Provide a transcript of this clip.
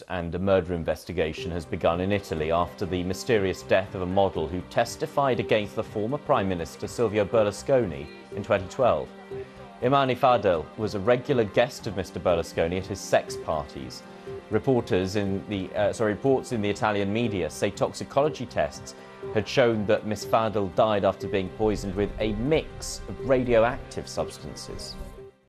and a murder investigation has begun in Italy after the mysterious death of a model who testified against the former Prime Minister Silvio Berlusconi in 2012. Imane Fadil was a regular guest of Mr. Berlusconi at his sex parties. Reports in the Italian media say toxicology tests had shown that Miss Fadil died after being poisoned with a mix of radioactive substances.